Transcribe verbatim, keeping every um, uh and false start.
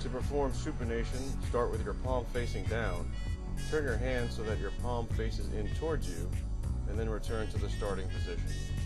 To perform supination, start with your palm facing down. Turn your hand so that your palm faces in towards you, and then return to the starting position.